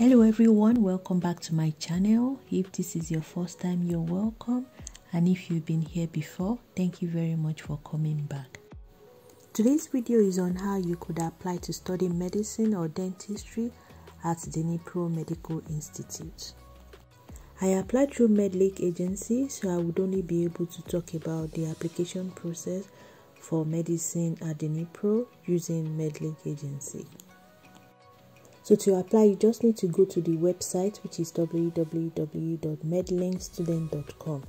Hello everyone, welcome back to my channel. If this is your first time, you're welcome, and if you've been here before, thank you very much for coming back. Today's video is on how you could apply to study medicine or dentistry at Dnipro Medical Institute. I applied through Medlink agency, so I would only be able to talk about the application process for medicine at Dnipro using Medlink agency. So to apply, you just need to go to the website, which is www.medlinkstudent.com.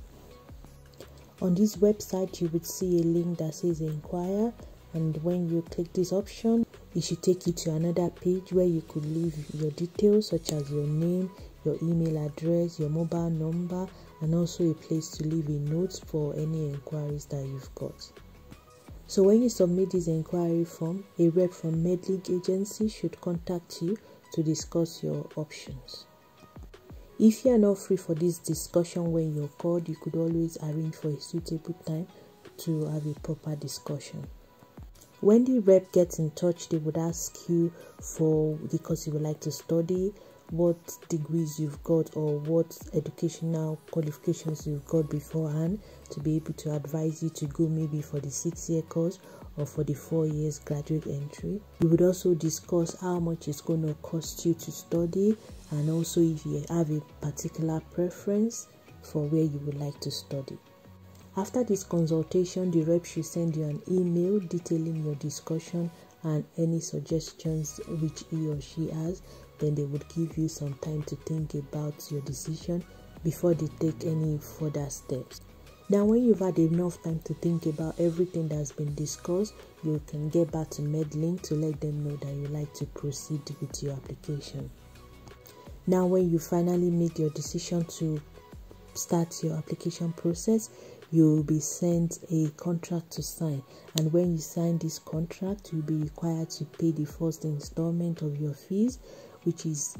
On this website, you would see a link that says inquire, and when you click this option, it should take you to another page where you could leave your details such as your name, your email address, your mobile number, and also a place to leave a note for any inquiries that you've got. So when you submit this inquiry form, a rep from Medlink agency should contact you to discuss your options. If you are not free for this discussion when you're called, you could always arrange for a suitable time to have a proper discussion. When the rep gets in touch, they would ask you for the course you would like to study, what degrees you've got, or what educational qualifications you've got beforehand, to be able to advise you to go maybe for the 6-year course or for the 4 years graduate entry. We would also discuss how much it's going to cost you to study, and also if you have a particular preference for where you would like to study. After this consultation, the rep should send you an email detailing your discussion and any suggestions which he or she has. Then they would give you some time to think about your decision before they take any further steps. Now, when you've had enough time to think about everything that's been discussed, you can get back to Medlink to let them know that you like to proceed with your application. Now, when you finally make your decision to start your application process, you will be sent a contract to sign, and when you sign this contract, you'll be required to pay the first installment of your fees, which is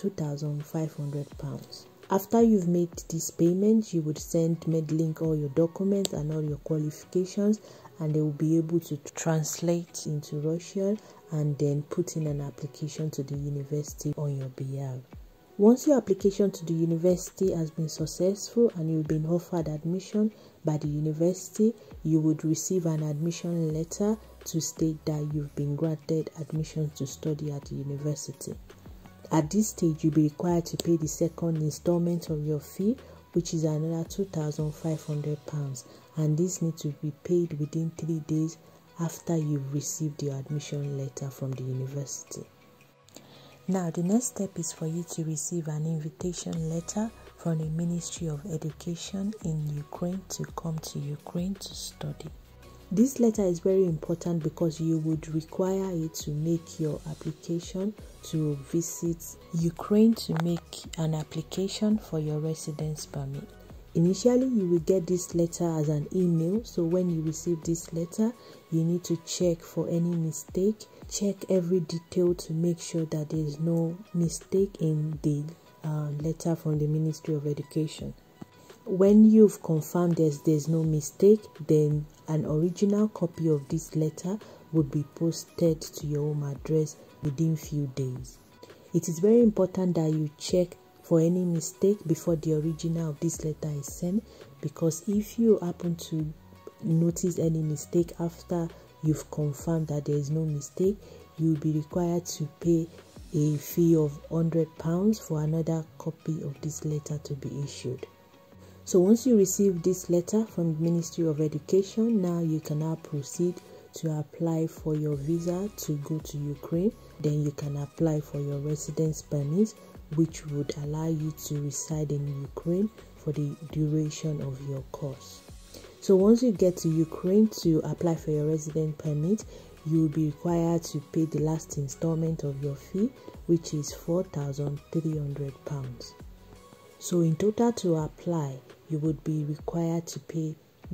£2,500. After you've made this payment, you would send Medlink all your documents and all your qualifications, and they will be able to translate into Russian and then put in an application to the university on your behalf. Once your application to the university has been successful and you've been offered admission by the university, you would receive an admission letter to state that you've been granted admission to study at the university. At this stage, you'll be required to pay the second installment of your fee, which is another £2,500, and this needs to be paid within 3 days after you've received your admission letter from the university. Now, the next step is for you to receive an invitation letter from the Ministry of Education in Ukraine to come to Ukraine to study. This letter is very important because you would require it to make your application to visit Ukraine to make an application for your residence permit. Initially, you will get this letter as an email, so when you receive this letter, you need to check for any mistake. Check every detail to make sure that there is no mistake in the letter from the Ministry of Education. When you've confirmed there's no mistake, then an original copy of this letter would be posted to your home address within few days. It is very important that you check for any mistake before the original of this letter is sent, because if you happen to notice any mistake after you've confirmed that there is no mistake, you'll be required to pay a fee of £100 for another copy of this letter to be issued. So once you receive this letter from the Ministry of Education, now you can now proceed to apply for your visa to go to Ukraine. Then you can apply for your residence permit, which would allow you to reside in Ukraine for the duration of your course. So once you get to Ukraine to apply for your residence permit, you will be required to pay the last installment of your fee, which is £4,300. So in total, to apply, you would be required to pay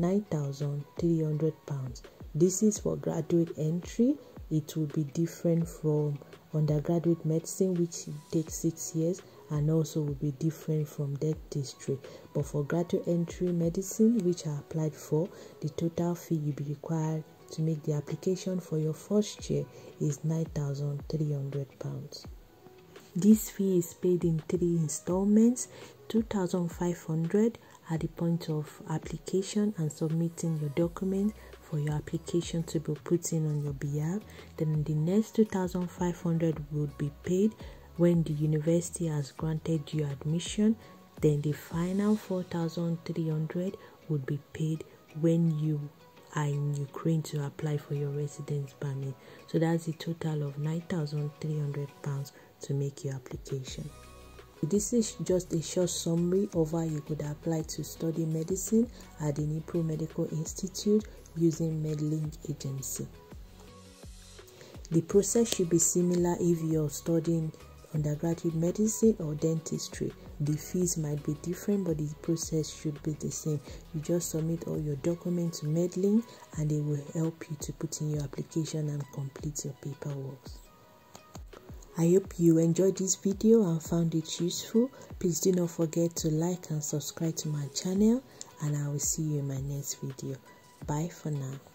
£9,300. This is for graduate entry. It will be different from undergraduate medicine, which takes 6 years, and also will be different from dentistry. But for graduate entry medicine, which I applied for, the total fee you'll be required to make the application for your first year is £9,300. This fee is paid in 3 installments, 2,500 at the point of application and submitting your document for your application to be put in on your behalf. Then the next 2,500 would be paid when the university has granted you admission. Then the final 4,300 would be paid when you are in Ukraine to apply for your residence permit. So that's a total of £9,300 to make your application. This is just a short summary of how you could apply to study medicine at the Dnipro Medical Institute using Medlink agency. The process should be similar if you're studying undergraduate medicine or dentistry. The fees might be different, but the process should be the same. You just submit all your documents to Medlink and they will help you to put in your application and complete your paperwork. I hope you enjoyed this video and found it useful. Please do not forget to like and subscribe to my channel, and I will see you in my next video. Bye for now.